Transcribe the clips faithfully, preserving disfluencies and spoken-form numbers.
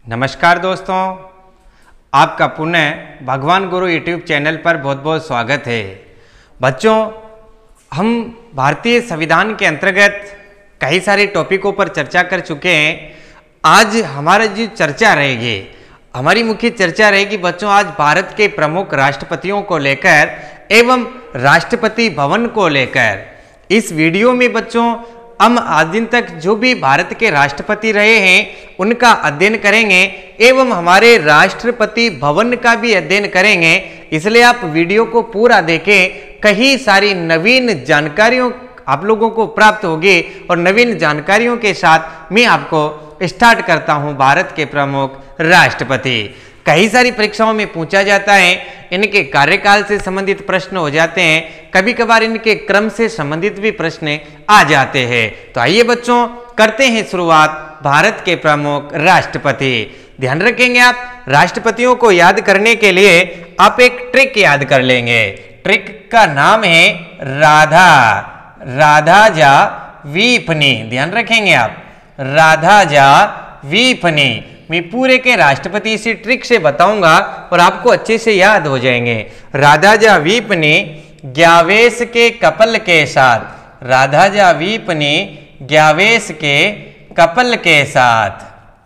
नमस्कार दोस्तों, आपका पुनः भगवान गुरु यूट्यूब चैनल पर बहुत बहुत स्वागत है। बच्चों, हम भारतीय संविधान के अंतर्गत कई सारे टॉपिकों पर चर्चा कर चुके हैं। आज हमारा जो चर्चा रहेगी, हमारी मुख्य चर्चा रहेगी बच्चों आज भारत के प्रमुख राष्ट्रपतियों को लेकर एवं राष्ट्रपति भवन को लेकर। इस वीडियो में बच्चों हम आज दिन तक जो भी भारत के राष्ट्रपति रहे हैं उनका अध्ययन करेंगे एवं हमारे राष्ट्रपति भवन का भी अध्ययन करेंगे। इसलिए आप वीडियो को पूरा देखें, कई सारी नवीन जानकारियों आप लोगों को प्राप्त होगी और नवीन जानकारियों के साथ मैं आपको स्टार्ट करता हूं भारत के प्रमुख राष्ट्रपति। कई सारी परीक्षाओं में पूछा जाता है, इनके कार्यकाल से संबंधित प्रश्न हो जाते हैं, कभी कभार इनके क्रम से संबंधित भी प्रश्न आ जाते हैं। तो आइए बच्चों करते हैं शुरुआत भारत के प्रमुख राष्ट्रपति। ध्यान रखेंगे आप, राष्ट्रपतियों को याद करने के लिए आप एक ट्रिक याद कर लेंगे। ट्रिक का नाम है राधा राधा जा वीपनी। ध्यान रखेंगे आप, राधा जा वीपनी। मैं पूरे के राष्ट्रपति इसी ट्रिक से बताऊंगा और आपको अच्छे से याद हो जाएंगे। राधा जा वीपनी ग्यावेश के कपल के साथ, राधा जा वीपनी ग्यावेश के कपल के साथ,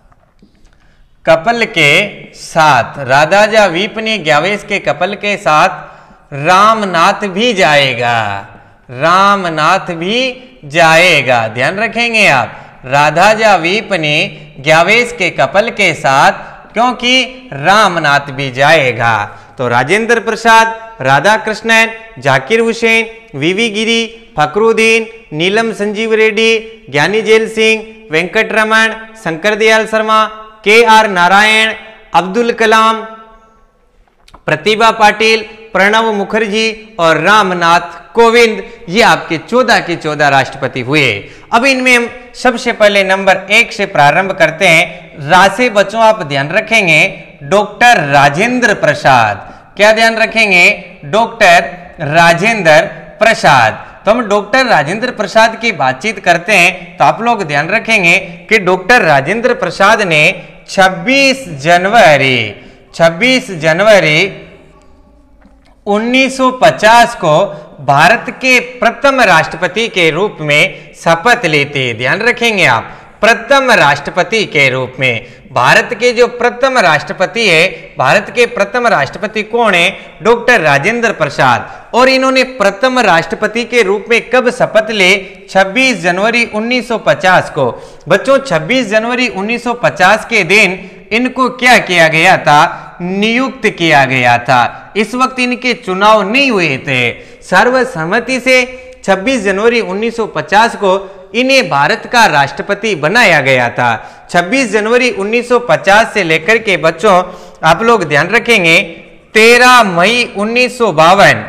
कपल के साथ राधा जा वीपनी ग्यावेश के कपल के साथ रामनाथ भी जाएगा, रामनाथ भी जाएगा। ध्यान रखेंगे आप, राधा जा वीपनी ग्यावेश के कपल के साथ, क्योंकि रामनाथ भी जाएगा। तो राजेंद्र प्रसाद, राधा कृष्णन, जाकिर हुसैन, वीवी गिरी, फखरुद्दीन, नीलम संजीव रेड्डी, ज्ञानी जेल सिंह, वेंकट रमन, शंकर दयाल शर्मा, के आर नारायण, अब्दुल कलाम, प्रतिभा पाटिल, प्रणब मुखर्जी और रामनाथ कोविंद, ये आपके चौदह के चौदह राष्ट्रपति हुए। अब इनमें हम सबसे पहले नंबर एक से प्रारंभ करते हैं। रा से बच्चों आप ध्यान रखेंगे डॉक्टर राजेंद्र प्रसाद। क्या ध्यान रखेंगे? डॉक्टर राजेंद्र प्रसाद। तो हम डॉक्टर राजेंद्र प्रसाद की बातचीत करते हैं तो आप लोग ध्यान रखेंगे कि डॉक्टर राजेंद्र प्रसाद ने छब्बीस जनवरी छब्बीस जनवरी उन्नीस सौ पचास को भारत के प्रथम राष्ट्रपति के रूप में शपथ ली थी। ध्यान रखेंगे आप, प्रथम राष्ट्रपति के रूप में। भारत के जो प्रथम राष्ट्रपति है, भारत के प्रथम राष्ट्रपति कौन है? डॉक्टर राजेंद्र प्रसाद। और इन्होंने प्रथम राष्ट्रपति के रूप में कब शपथ ली? छब्बीस जनवरी उन्नीस सौ पचास को। बच्चों छब्बीस जनवरी उन्नीस सौ पचास के दिन इनको क्या किया गया था? नियुक्त किया गया था। इस वक्त इनके चुनाव नहीं हुए थे। सर्वसम्मति से छब्बीस जनवरी उन्नीस सौ पचास को इन्हें भारत का राष्ट्रपति बनाया गया था। छब्बीस जनवरी उन्नीस सौ पचास से लेकर के बच्चों आप लोग ध्यान रखेंगे तेरह मई उन्नीस सौ बावन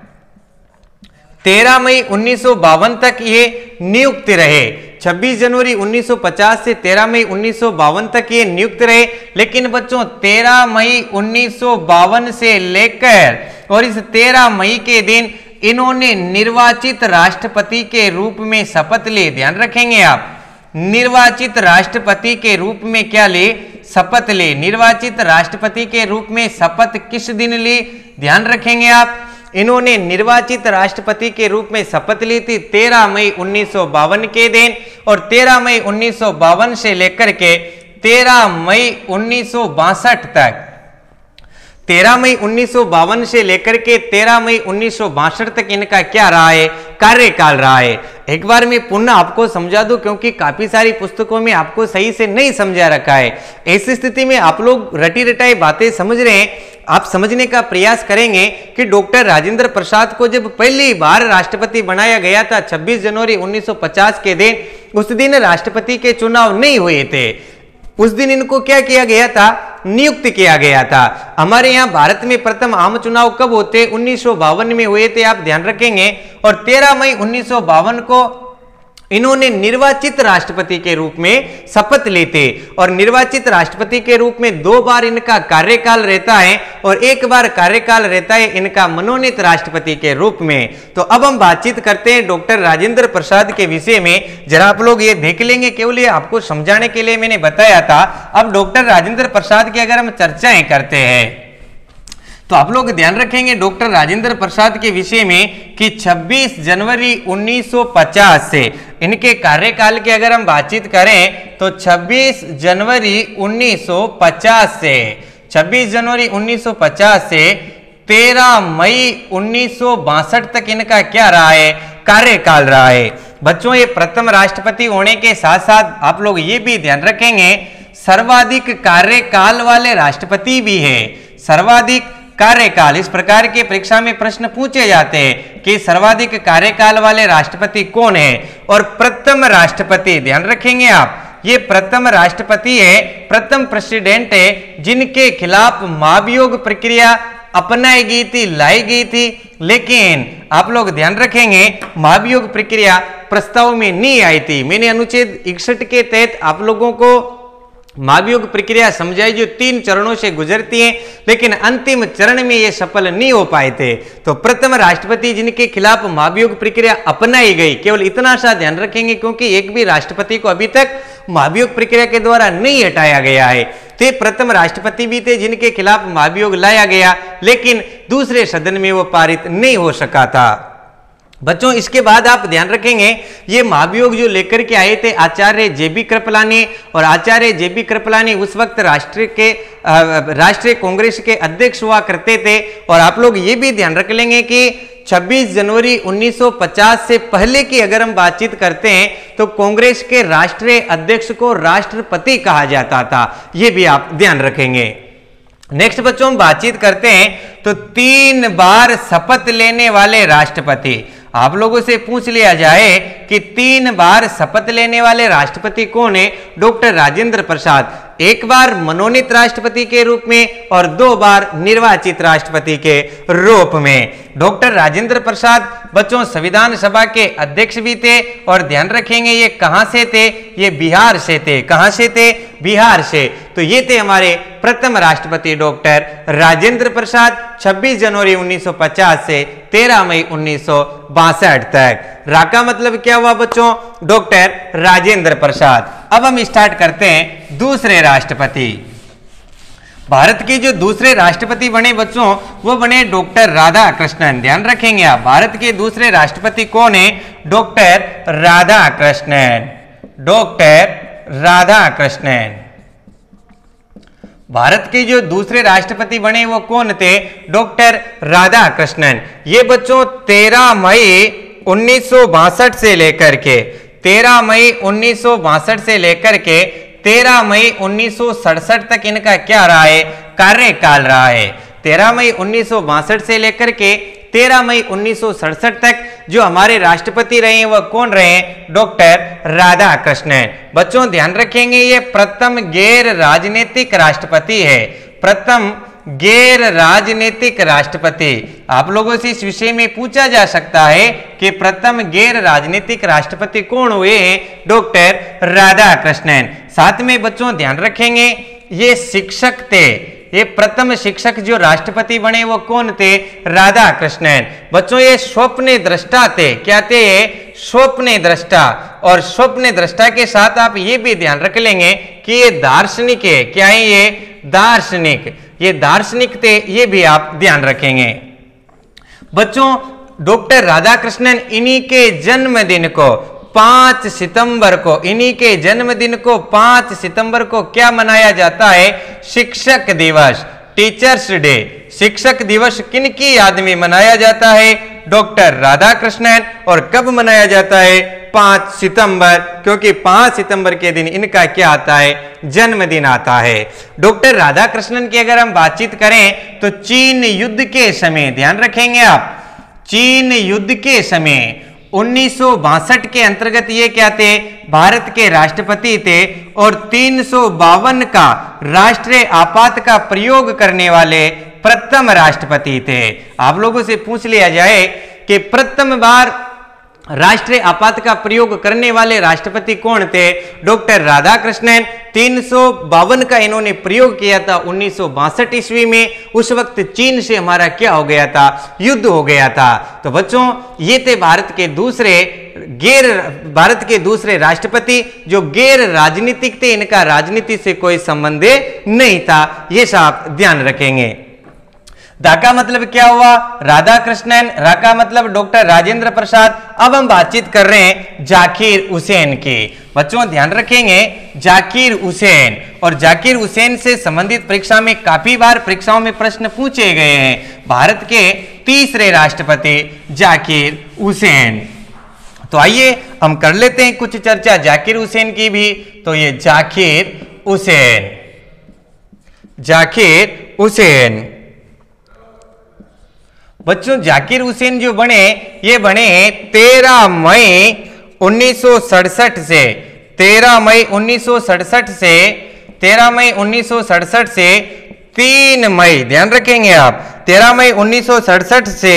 तेरह मई उन्नीस सौ बावन तक ये नियुक्त रहे। छब्बीस जनवरी उन्नीस सौ पचास से तेरह मई उन्नीस सौ बावन तक ये नियुक्त रहे। लेकिन बच्चों तेरह मई उन्नीस सौ बावन से लेकर और इस तेरह मई के दिन इन्होंने निर्वाचित राष्ट्रपति के रूप में शपथ ली। ध्यान रखेंगे आप, निर्वाचित राष्ट्रपति के रूप में क्या ली? शपथ ली। निर्वाचित राष्ट्रपति के रूप में शपथ किस दिन ली? ध्यान रखेंगे आप, इन्होंने निर्वाचित राष्ट्रपति के रूप में शपथ ली थी तेरह मई उन्नीस सौ बावन के दिन। और तेरह मई उन्नीस सौ बावन से लेकर के तेरह मई उन्नीस सौ बासठ तक, तेरह मई उन्नीस सौ बावन से लेकर के तेरह मई उन्नीस सौ बासठ तक इनका क्या रहा है? कार्यकाल रहा है। एक बार मैं पुनः आपको समझा दूं, क्योंकि काफी सारी पुस्तकों में आपको सही से नहीं समझा रखा है। ऐसी स्थिति में आप लोग रटी रटाई बातें समझ रहे हैं, आप समझने का प्रयास करेंगे कि डॉक्टर राजेंद्र प्रसाद को जब पहली बार राष्ट्रपति बनाया गया था छब्बीस जनवरी उन्नीस सौ पचास के दिन, उस दिन राष्ट्रपति के चुनाव नहीं हुए थे। उस दिन इनको क्या किया गया था? नियुक्त किया गया था। हमारे यहाँ भारत में प्रथम आम चुनाव कब होते? उन्नीस सौ बावन में हुए थे, आप ध्यान रखेंगे। और तेरह मई उन्नीस सौ बावन को इन्होंने निर्वाचित राष्ट्रपति के रूप में शपथ ली थी और निर्वाचित राष्ट्रपति के रूप में दो बार इनका कार्यकाल रहता है और एक बार कार्यकाल रहता है इनका मनोनीत राष्ट्रपति के रूप में। तो अब हम बातचीत करते हैं डॉक्टर राजेंद्र प्रसाद के विषय में। जरा आप लोग ये देख लेंगे, केवल ये आपको समझाने के लिए मैंने बताया था। अब डॉक्टर राजेंद्र प्रसाद की अगर हम चर्चाएं करते हैं तो आप लोग ध्यान रखेंगे डॉक्टर राजेंद्र प्रसाद के विषय में कि छब्बीस जनवरी उन्नीस सौ पचास से इनके कार्यकाल की अगर हम बातचीत करें तो छब्बीस जनवरी उन्नीस सौ पचास से छब्बीस जनवरी उन्नीस सौ पचास से तेरह मई उन्नीस सौ बासठ तक इनका क्या रहा है, कार्यकाल रहा है। बच्चों, ये प्रथम राष्ट्रपति होने के साथ साथ आप लोग ये भी ध्यान रखेंगे सर्वाधिक कार्यकाल वाले राष्ट्रपति भी है। सर्वाधिक कार्यकाल, इस प्रकार के परीक्षा में प्रश्न पूछे जाते हैं कि सर्वाधिक कार्यकाल वाले राष्ट्रपति कौन है। और प्रथम राष्ट्रपति, ध्यान रखेंगे आप, ये प्रथम राष्ट्रपति है, प्रथम प्रेसिडेंट है जिनके खिलाफ महाभियोग प्रक्रिया अपनाई गई थी, लाई गई थी। लेकिन आप लोग ध्यान रखेंगे महाभियोग प्रक्रिया प्रस्ताव में नहीं आई थी। मैंने अनुच्छेद इकसठ के तहत आप लोगों को महाभियोग प्रक्रिया समझाई जो तीन चरणों से गुजरती है, लेकिन अंतिम चरण में ये सफल नहीं हो पाए थे। तो प्रथम राष्ट्रपति जिनके खिलाफ महाभियोग प्रक्रिया अपनाई गई, केवल इतना सा ध्यान रखेंगे क्योंकि एक भी राष्ट्रपति को अभी तक महाभियोग प्रक्रिया के द्वारा नहीं हटाया गया है। ते प्रथम राष्ट्रपति भी थे जिनके खिलाफ महाभियोग लाया गया, लेकिन दूसरे सदन में वो पारित नहीं हो सका था। बच्चों, इसके बाद आप ध्यान रखेंगे ये महाभियोग जो लेकर के आए थे आचार्य जे बी कृपलानी, और आचार्य जे बी कृपलानी उस वक्त राष्ट्रीय के राष्ट्रीय कांग्रेस के अध्यक्ष हुआ करते थे। और आप लोग ये भी ध्यान रख लेंगे कि छब्बीस जनवरी उन्नीस सौ पचास से पहले की अगर हम बातचीत करते हैं तो कांग्रेस के राष्ट्रीय अध्यक्ष को राष्ट्रपति कहा जाता था, ये भी आप ध्यान रखेंगे। नेक्स्ट बच्चों, हम बातचीत करते हैं तो तीन बार शपथ लेने वाले राष्ट्रपति। आप लोगों से पूछ लिया जाए कि तीन बार शपथ लेने वाले राष्ट्रपति कौन है, डॉक्टर राजेंद्र प्रसाद। एक बार मनोनीत राष्ट्रपति के रूप में और दो बार निर्वाचित राष्ट्रपति के रूप में। डॉक्टर राजेंद्र प्रसाद बच्चों संविधान सभा के अध्यक्ष भी थे। और ध्यान रखेंगे ये कहां से थे, ये बिहार से थे। कहां से थे, बिहार से। तो ये थे हमारे प्रथम राष्ट्रपति डॉक्टर राजेंद्र प्रसाद, छब्बीस जनवरी उन्नीस सौ पचास से तेरह मई उन्नीस सौ बासठ तक। रा का मतलब क्या हुआ बच्चों, डॉक्टर राजेंद्र प्रसाद। अब हम स्टार्ट करते हैं दूसरे राष्ट्रपति। भारत के जो दूसरे राष्ट्रपति बने बच्चों वो बने डॉक्टर राधा कृष्णन। ध्यान रखेंगे आप, भारत के दूसरे राष्ट्रपति कौन है, डॉक्टर राधा कृष्णन। डॉक्टर राधा कृष्णन भारत के जो दूसरे राष्ट्रपति बने वो कौन थे, डॉक्टर राधा कृष्णन। ये बच्चों तेरह मई उन्नीस सौ बासठ से लेकर के तेरह मई उन्नीस सौ बासठ से लेकर के तेरह मई उन्नीस सौ सड़सठ तक इनका क्या रहा है, कार्यकाल रहा है। तेरह मई उन्नीस सौ बासठ से लेकर के तेरह मई उन्नीस सौ सड़सठ तक जो हमारे राष्ट्रपति रहे हैं वह कौन रहे हैं, डॉक्टर राधा कृष्णन। बच्चों ध्यान रखेंगे ये प्रथम गैर राजनीतिक राष्ट्रपति है। प्रथम गैर राजनीतिक राष्ट्रपति। आप लोगों से इस विषय में पूछा जा सकता है कि प्रथम गैर राजनीतिक राष्ट्रपति कौन हुए हैं, डॉक्टर राधा कृष्णन। साथ में बच्चों ध्यान रखेंगे ये शिक्षक थे। ये प्रथम शिक्षक जो राष्ट्रपति बने वो कौन थे, राधा कृष्णन। बच्चों ये स्वप्न दृष्टा थे। क्या थे ये, स्वप्न दृष्टा। और स्वप्न दृष्टा के साथ आप ये भी ध्यान रख लेंगे कि ये दार्शनिक है। क्या है ये, दार्शनिक। ये दार्शनिक थे, ये भी आप ध्यान रखेंगे। बच्चों डॉक्टर राधाकृष्णन इन्हीं के जन्मदिन को पांच सितंबर को इन्हीं के जन्मदिन को पांच सितंबर को क्या मनाया जाता है, शिक्षक दिवस, टीचर्स डे। शिक्षक दिवस किन की याद में मनाया जाता है, डॉक्टर राधाकृष्णन। और कब मनाया जाता है, पांच सितंबर, क्योंकि पांच सितंबर के दिन इनका क्या आता है, जन्मदिन आता है। डॉक्टर राधाकृष्णन की अगर हम बातचीत करें तो चीन युद्ध के समय, ध्यान रखेंगे आप, चीन युद्ध के समय उन्नीस सौ बासठ के अंतर्गत ये क्या थे, भारत के राष्ट्रपति थे। और तीन सौ बावन का राष्ट्रीय आपात का प्रयोग करने वाले प्रथम राष्ट्रपति थे। आप लोगों से पूछ लिया जाए कि प्रथम बार राष्ट्रीय आपात का प्रयोग करने वाले राष्ट्रपति कौन थे? डॉक्टर राधाकृष्णन। तीन सौ बावन का इन्होंने प्रयोग किया था उन्नीस सौ बासठ ईस्वी में। उस वक्त चीन से हमारा क्या हो गया था? युद्ध हो गया था। तो बच्चों ये थे भारत के दूसरे गैर भारत के दूसरे राष्ट्रपति जो गैर राजनीतिक थे, इनका राजनीति से कोई संबंध नहीं था। ये सब ध्यान रखेंगे। दा का मतलब क्या हुआ? राधा कृष्णन। रा का मतलब डॉक्टर राजेंद्र प्रसाद। अब हम बातचीत कर रहे हैं जाकिर हुसैन की। बच्चों ध्यान रखेंगे जाकिर हुसैन, और जाकिर हुसैन से संबंधित परीक्षा में काफी बार परीक्षाओं में प्रश्न पूछे गए हैं। भारत के तीसरे राष्ट्रपति जाकिर हुसैन। तो आइए हम कर लेते हैं कुछ चर्चा जाकिर हुसैन की भी। तो ये जाकिर हुसैन, जाकिर हुसैन। बच्चों जाकिर हुसैन जो बने, ये बने तेरह मई उन्नीस सौ सड़सठ से तेरह मई उन्नीस सौ सड़सठ से तेरह मई उन्नीस सौ सड़सठ से तीन मई, ध्यान रखेंगे आप, तेरह मई उन्नीस सौ सड़सठ से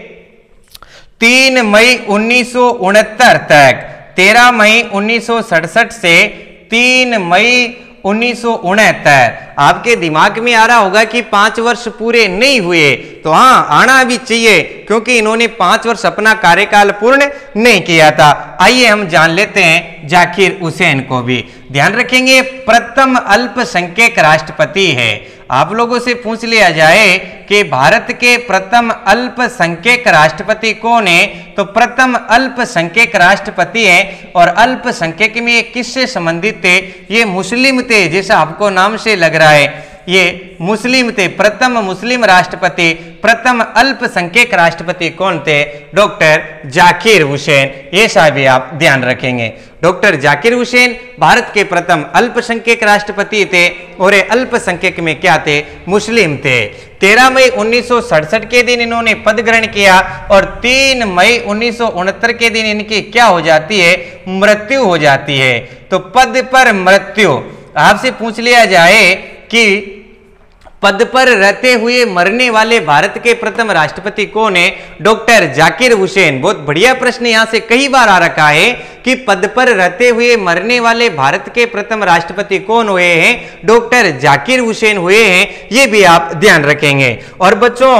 तीन मई उन्नीस सौ उनहत्तर तक। तेरह मई उन्नीस सौ सड़सठ से तीन मई उन्नीस सौ उनहत्तर। आपके दिमाग में आ रहा होगा कि पांच वर्ष पूरे नहीं हुए, तो हाँ आना भी चाहिए क्योंकि इन्होंने पांच वर्ष अपना कार्यकाल पूर्ण नहीं किया था। आइए हम जान लेते हैं जाकिर हुसैन को भी। ध्यान रखेंगे प्रथम अल्पसंख्यक राष्ट्रपति है। आप लोगों से पूछ लिया जाए कि भारत के प्रथम अल्पसंख्यक राष्ट्रपति कौन है, तो प्रथम अल्पसंख्यक राष्ट्रपति है। और अल्पसंख्यक में ये किससे संबंधित थे? ये मुस्लिम थे, जैसा आपको नाम से लग रहा है ये मुस्लिम थे। प्रथम मुस्लिम राष्ट्रपति, प्रथम अल्पसंख्यक राष्ट्रपति कौन थे? डॉक्टर जाकिर हुसैन। ये साहब भी आप ध्यान रखेंगे। डॉक्टर जाकिर हुसैन भारत के प्रथम अल्पसंख्यक राष्ट्रपति थे और ये अल्पसंख्यक में क्या थे? मुस्लिम थे। तेरह मई उन्नीस सौ सड़सठ के दिन इन्होंने पद ग्रहण किया और तीन मई उन्नीस सौ उनहत्तर के दिन इनकी क्या हो जाती है? मृत्यु हो जाती है। तो पद पर मृत्यु, आपसे पूछ लिया जाए कि पद पर रहते हुए मरने वाले भारत के प्रथम राष्ट्रपति कौन है? डॉक्टर जाकिर हुसैन। बहुत बढ़िया प्रश्न यहां से कई बार आ रखा है कि पद पर रहते हुए मरने वाले भारत के प्रथम राष्ट्रपति कौन हुए हैं? डॉक्टर जाकिर हुसैन हुए हैं। ये भी आप ध्यान रखेंगे। और बच्चों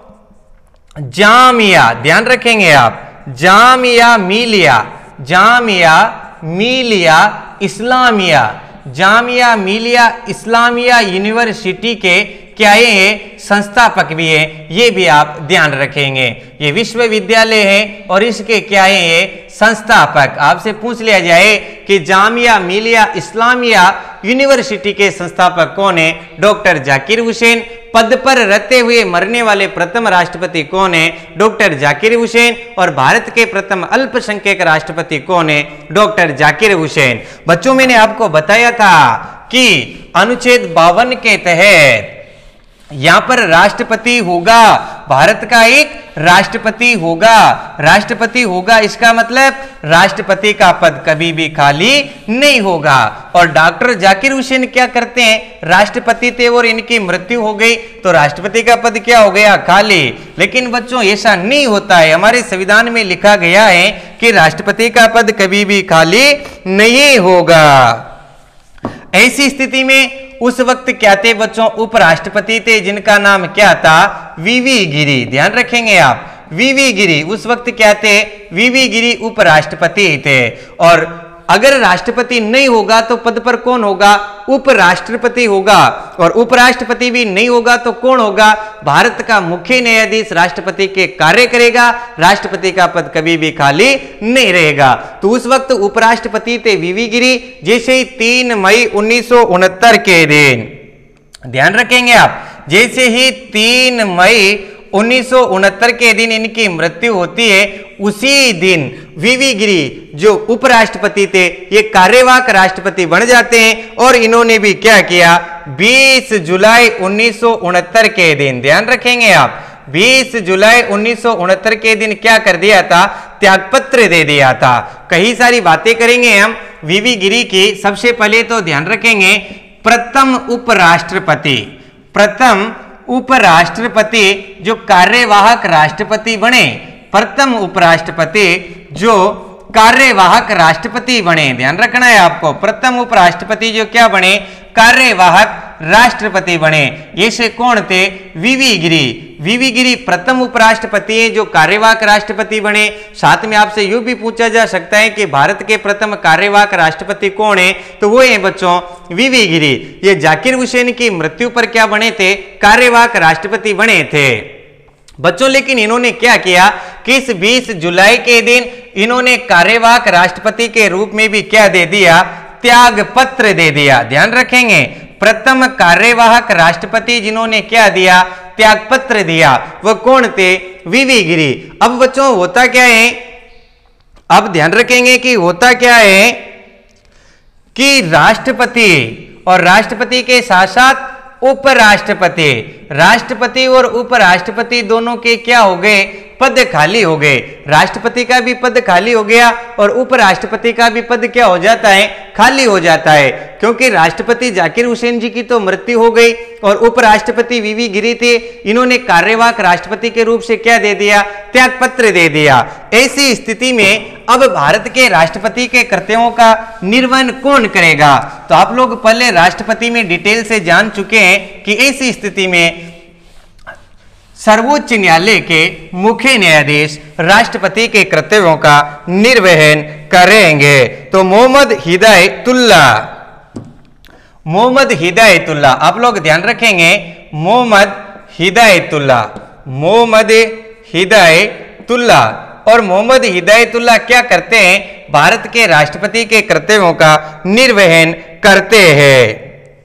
जामिया, ध्यान रखेंगे आप, जामिया मिलिया, जामिया मिलिया इस्लामिया, जामिया मिलिया इस्लामिया यूनिवर्सिटी के क्या ये संस्थापक भी है। ये भी आप ध्यान रखेंगे। ये विश्वविद्यालय है और इसके क्या है? ये संस्थापक। आपसे पूछ लिया जाए कि जामिया मिलिया इस्लामिया यूनिवर्सिटी के संस्थापक कौन है? डॉक्टर जाकिर हुसैन। पद पर रहते हुए मरने वाले प्रथम राष्ट्रपति कौन है? डॉक्टर जाकिर हुसैन। और भारत के प्रथम अल्पसंख्यक राष्ट्रपति कौन है? डॉक्टर जाकिर हुसैन। बच्चों मैंने आपको बताया था कि अनुच्छेद बावन के तहत यहां पर राष्ट्रपति होगा, भारत का एक राष्ट्रपति होगा, राष्ट्रपति होगा। इसका मतलब राष्ट्रपति का पद कभी भी खाली नहीं होगा। और डॉक्टर जाकिर हुसैन क्या करते हैं? राष्ट्रपति थे और इनकी मृत्यु हो गई तो राष्ट्रपति का पद क्या हो गया? खाली। लेकिन बच्चों ऐसा नहीं होता है। हमारे संविधान में लिखा गया है कि राष्ट्रपति का पद कभी भी खाली नहीं होगा। ऐसी स्थिति में उस वक्त क्या थे बच्चों? उपराष्ट्रपति थे जिनका नाम क्या था? वीवी गिरी। ध्यान रखेंगे आप, वीवी गिरी। उस वक्त क्या थे? वीवी गिरी उपराष्ट्रपति थे। और अगर राष्ट्रपति नहीं होगा तो पद पर कौन होगा? उपराष्ट्रपति होगा। और उपराष्ट्रपति भी नहीं होगा तो कौन होगा? भारत का मुख्य न्यायाधीश राष्ट्रपति के कार्य करेगा। राष्ट्रपति का पद कभी भी खाली नहीं रहेगा। तो उस वक्त उपराष्ट्रपति थे वीवी गिरी। जैसे ही तीन मई उन्नीस सौ उनहत्तर के दिन, ध्यान रखेंगे आप, जैसे ही तीन मई उन्नीस सौ उनहत्तर के दिन इनकी मृत्यु होती है, उसी दिन वीवी गिरी जो उपराष्ट्रपति थे ये कार्यवाहक राष्ट्रपति बन जाते हैं। और इन्होंने भी क्या किया? बीस जुलाई उन्नीस सौ उनहत्तर के दिन, ध्यान रखेंगे आप, बीस जुलाई उन्नीस सौ उनहत्तर के दिन क्या कर दिया था? त्यागपत्र दे दिया था। कई सारी बातें करेंगे हम वीवी गिरी की। सबसे पहले तो ध्यान रखेंगे प्रथम उपराष्ट्रपति, प्रथम उपराष्ट्रपति जो कार्यवाहक राष्ट्रपति बने, प्रथम उपराष्ट्रपति जो कार्यवाहक राष्ट्रपति बने, ध्यान रखना है आपको, प्रथम उपराष्ट्रपति जो क्या बने, कार्यवाहक राष्ट्रपति बने, ये से कौन थे, वीवी गिरी। वीवी गिरी प्रथम उपराष्ट्रपति हैं जो कार्यवाहक राष्ट्रपति बने। साथ में आपसे यूं भी पूछा जा सकता है कि भारत के प्रथम कार्यवाहक राष्ट्रपति कौन है, तो वो है बच्चों वीवी गिरी। ये जाकिर हुसैन की मृत्यु पर क्या बने थे, कार्यवाहक राष्ट्रपति बने थे बच्चों। लेकिन इन्होंने क्या किया कि इस बीस जुलाई के दिन इन्होंने कार्यवाहक राष्ट्रपति के रूप में भी क्या दे दिया, त्याग पत्र दे दिया। ध्यान रखेंगे, प्रथम कार्यवाहक राष्ट्रपति जिन्होंने क्या दिया, त्याग पत्र दिया, वो कौन थे, वीवी गिरी। अब बच्चों होता क्या है, अब ध्यान रखेंगे कि होता क्या है कि राष्ट्रपति और राष्ट्रपति के साथ साथ उपराष्ट्रपति, राष्ट्रपति और उपराष्ट्रपति दोनों के क्या हो गए, पद खाली हो गए। राष्ट्रपति का भी पद खाली हो गया और उपराष्ट्रपति का भी पद क्या हो जाता है, खाली हो जाता है, क्योंकि राष्ट्रपति जाकिर हुसैन जी की तो मृत्यु हो गई और उपराष्ट्रपति वीवी गिरी थे, इन्होंने कार्यवाहक राष्ट्रपति के रूप से क्या दे दिया, त्याग पत्र दे दिया। ऐसी स्थिति में अब भारत के राष्ट्रपति के कर्तव्यों का निर्वहन कौन करेगा, तो आप लोग पहले राष्ट्रपति में डिटेल से जान चुके हैं कि ऐसी स्थिति में सर्वोच्च न्यायालय के मुख्य न्यायाधीश राष्ट्रपति के कर्तव्यों का निर्वहन करेंगे। तो मोहम्मद हिदायतुल्ला, मोहम्मद हिदायतुल्ला, आप लोग ध्यान रखेंगे, मोहम्मद हिदायतुल्ला, मोहम्मद हिदायतुल्ला। और मोहम्मद हिदायतुल्ला क्या करते हैं, भारत के राष्ट्रपति के कर्तव्यों का निर्वहन करते हैं।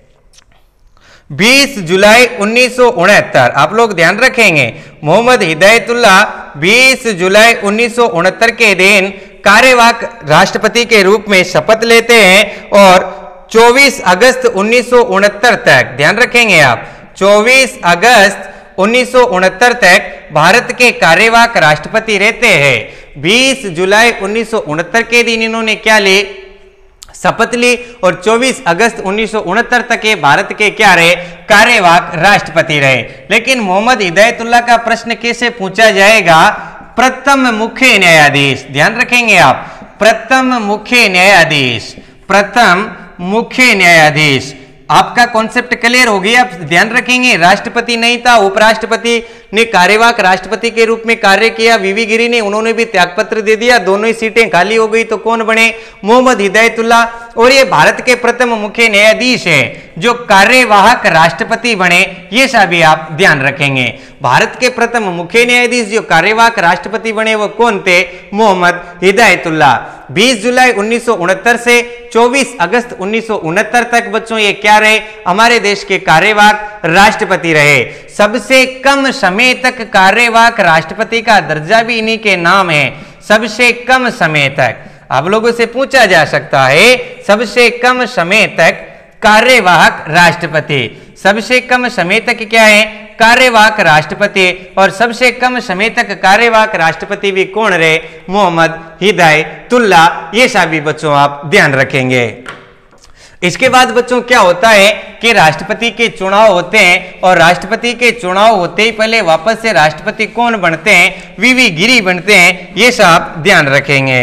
बीस जुलाई उन्नीस सौ उनहत्तर, आप लोग ध्यान रखेंगे, मोहम्मद हिदायतुल्ला बीस जुलाई उन्नीस सौ उनहत्तर के दिन कार्यवाहक राष्ट्रपति के रूप में शपथ लेते हैं और चौबीस अगस्त उन्नीस सौ उनहत्तर तक, ध्यान रखेंगे आप, चौबीस अगस्त उन्नीस सौ उनहत्तर तक भारत के कार्यवाहक राष्ट्रपति रहते हैं। बीस जुलाई उन्नीस सौ उनहत्तर के दिन इन्होंने क्या ली, शपथ ली और चौबीस अगस्त उन्नीस सौ उनहत्तर तक के भारत के क्या रहे, कार्यवाहक राष्ट्रपति रहे। लेकिन मोहम्मद हिदायतुल्ला का प्रश्न कैसे पूछा जाएगा, प्रथम मुख्य न्यायाधीश, ध्यान रखेंगे आप, प्रथम मुख्य न्यायाधीश, प्रथम मुख्य न्यायाधीश। आपका कॉन्सेप्ट क्लियर हो गया, आप ध्यान रखेंगे, राष्ट्रपति नहीं था, उपराष्ट्रपति ने कार्यवाहक राष्ट्रपति के रूप में कार्य किया, वीवी गिरी ने, उन्होंने भी त्यागपत्र दे दिया, दोनों ही सीटें खाली हो गई, तो कौन बने, मोहम्मद हिदायतुल्ला। और ये भारत के प्रथम मुख्य न्यायाधीश हैं जो कार्यवाहक राष्ट्रपति बने, ये सभी आप ध्यान रखेंगे। भारत के प्रथम मुख्य न्यायाधीश जो कार्यवाहक राष्ट्रपति बने वो कौन थे, मोहम्मद हिदायतुल्ला। बीस जुलाई उन्नीस सौ उनहत्तर से चौबीस अगस्त उन्नीस सौ उनहत्तर तक बच्चों ये क्या रहे, हमारे देश के कार्यवाहक राष्ट्रपति रहे। सबसे कम समय तक कार्यवाहक राष्ट्रपति का दर्जा भी इन्हीं के नाम है, सबसे कम समय तक। आप लोगों से पूछा जा सकता है, सबसे कम समय तक कार्यवाहक राष्ट्रपति, सबसे कम समय तक क्या है, कार्यवाहक राष्ट्रपति, और सबसे कम समय तक कार्यवाहक राष्ट्रपति भी कौन रहे, मोहम्मद हिदायतुल्ला। ये सभी बच्चों आप ध्यान रखेंगे। इसके बाद बच्चों क्या होता है कि राष्ट्रपति के चुनाव होते हैं और राष्ट्रपति के चुनाव होते ही पहले वापस से राष्ट्रपति कौन बनते हैं, वीवी गिरी बनते हैं, ये सब ध्यान रखेंगे।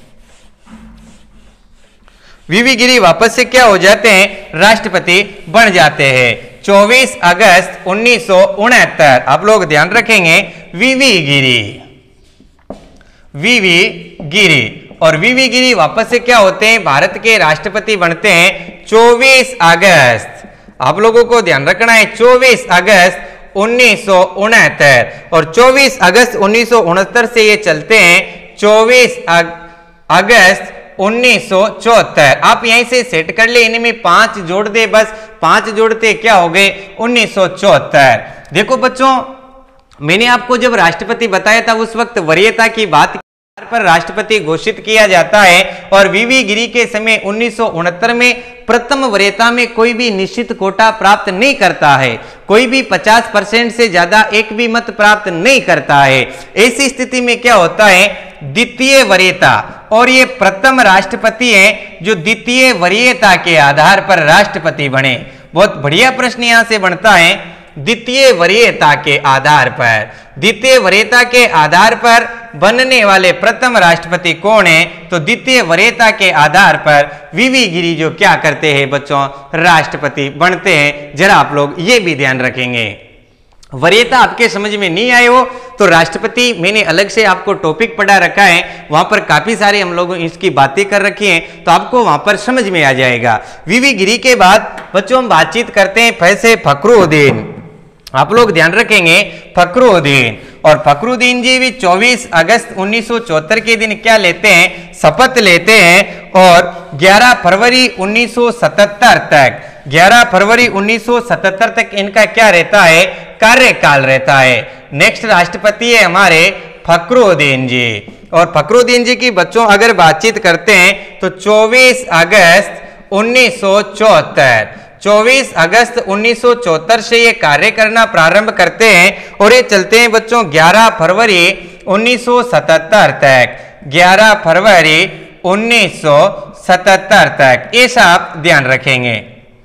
वीवी गिरी वापस से क्या हो जाते हैं, राष्ट्रपति बन जाते हैं। चौबीस अगस्त उन्नीस सौ उनहत्तर, आप लोग ध्यान रखेंगे, वीवी गिरी, वीवी गिरी, और वीवी गिरी वापस से क्या होते हैं, भारत के राष्ट्रपति बनते हैं चौबीस अगस्त, आप लोगों को ध्यान रखना है, चौबीस अगस्त उन्नीस सौ उनहत्तर, और चौबीस अगस्त उन्नीस सौ उनहत्तर से ये चलते हैं चौबीस अगस्त उन्नीस सौ चौहत्तर। आप यहीं से सेट कर ले, इनमें पांच जोड़ दे, बस पांच जोड़ते क्या हो गए, उन्नीस सौ चौहत्तर। देखो बच्चों, मैंने आपको जब राष्ट्रपति बताया था उस वक्त वरीयता की बात पर राष्ट्रपति घोषित किया जाता है, और वीवी गिरी के समय उन्नीस सौ उनहत्तर में प्रथम वरीयता में कोई भी निश्चित कोटा प्राप्त नहीं करता है, कोई भी पचास परसेंट से ज्यादा एक भी मत प्राप्त नहीं करता है। ऐसी स्थिति में क्या होता है, द्वितीय वरीयता, और ये प्रथम राष्ट्रपति हैं जो द्वितीय वरीयता के आधार पर राष्ट्रपति बने। बहुत बढ़िया प्रश्न यहां से बनता है, द्वितीय वरीयता के आधार पर द्वितीय वरीयता के आधार पर बनने वाले प्रथम राष्ट्रपति कौन है? तो द्वितीय वरीयता के आधार पर वीवी गिरी जो क्या करते हैं बच्चों, राष्ट्रपति बनते हैं। जरा आप लोग ये भी ध्यान रखेंगे। वरीयता आपके समझ में नहीं आए हो तो राष्ट्रपति मैंने अलग से आपको टॉपिक पढ़ा रखा है, वहां पर काफी सारे हम लोग इसकी बातें कर रखी हैं, तो आपको वहां पर समझ में आ जाएगा। वीवी गिरी के बाद बच्चों हम बातचीत करते हैं फैसे फखरुद्दीन। आप लोग ध्यान रखेंगे फखरुद्दीन, और फखरुद्दीन जी भी चौबीस अगस्त उन्नीस सौ चौहत्तर के दिन क्या लेते हैं, शपथ लेते हैं, और ग्यारह फरवरी उन्नीस सौ सतहत्तर तक ग्यारह फरवरी उन्नीस सौ सतहत्तर तक इनका क्या रहता है, कार्यकाल रहता है। नेक्स्ट राष्ट्रपति है हमारे फखरुद्दीन जी, और फखरुद्दीन जी की बच्चों अगर बातचीत करते हैं तो चौबीस अगस्त उन्नीस सौ चौहत्तर चौबीस अगस्त उन्नीस सौ चौहत्तर से ये कार्य करना प्रारंभ करते हैं और ये चलते हैं बच्चों ग्यारह फरवरी उन्नीस सौ सतहत्तर तक ग्यारह फरवरी उन्नीस सौ सतहत्तर तक, ये सब ध्यान रखेंगे।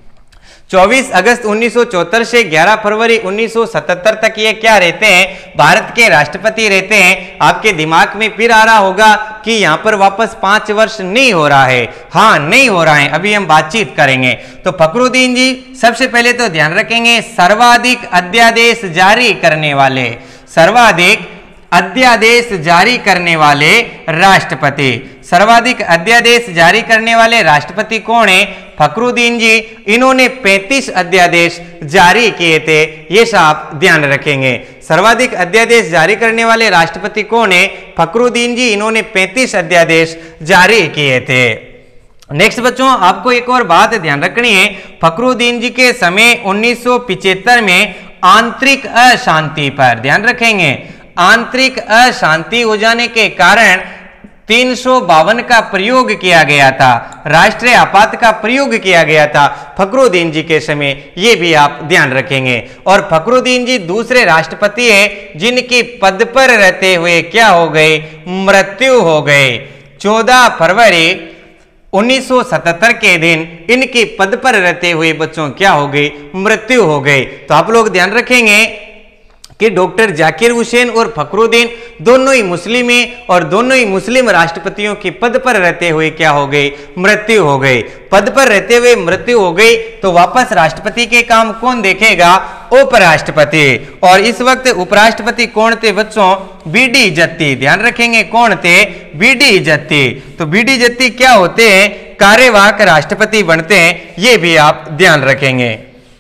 चौबीस अगस्त उन्नीस सौ चौहत्तर से ग्यारह फरवरी उन्नीस सौ सतहत्तर तक ये क्या रहते हैं, भारत के राष्ट्रपति रहते हैं। आपके दिमाग में फिर आ रहा होगा कि यहाँ पर वापस पांच वर्ष नहीं हो रहा है। हाँ, नहीं हो रहा है, अभी हम बातचीत करेंगे। तो फखरुद्दीन जी सबसे पहले तो ध्यान रखेंगे सर्वाधिक अध्यादेश जारी करने वाले सर्वाधिक अध्यादेश जारी करने वाले राष्ट्रपति सर्वाधिक अध्यादेश जारी करने वाले राष्ट्रपति कौन है, फखरुद्दीन जी। इन्होंने पैंतीस अध्यादेश जारी किए थे, ये सब ध्यान रखेंगे। सर्वाधिक अध्यादेश जारी करने वाले राष्ट्रपति कौन है, फखरुद्दीन जी। इन्होंने पैंतीस अध्यादेश जारी किए थे। नेक्स्ट बच्चों आपको एक और बात ध्यान रखनी है, फखरुद्दीन जी के समय उन्नीस सौ पिचहत्तर में आंतरिक अशांति पर ध्यान रखेंगे। आंतरिक अशांति हो जाने के कारण तीन सौ बावन का प्रयोग किया गया था, राष्ट्रीय आपात का प्रयोग किया गया था फखरुद्दीन जी के समय, ये भी आप ध्यान रखेंगे। और फखरुद्दीन जी दूसरे राष्ट्रपति हैं जिनकी पद पर रहते हुए क्या हो गए, मृत्यु हो गए। चौदह फरवरी उन्नीस सौ सतहत्तर के दिन इनकी पद पर रहते हुए बच्चों क्या हो गई, मृत्यु हो गई। तो आप लोग ध्यान रखेंगे कि डॉक्टर जाकिर हुसैन और फखरुद्दीन दोनों ही मुस्लिम हैं और दोनों ही मुस्लिम राष्ट्रपतियों की पद पर रहते हुए क्या हो गई, मृत्यु हो गई। पद पर रहते हुए मृत्यु हो गई तो वापस राष्ट्रपति के काम कौन देखेगा, उपराष्ट्रपति। और इस वक्त उपराष्ट्रपति कौन थे बच्चों, बीडी जत्ती। ध्यान रखेंगे कौन थे, बीडी जत्ती। तो बीडी जत्ती क्या होते हैं, कार्यवाहक राष्ट्रपति बनते हैं, ये भी आप ध्यान रखेंगे।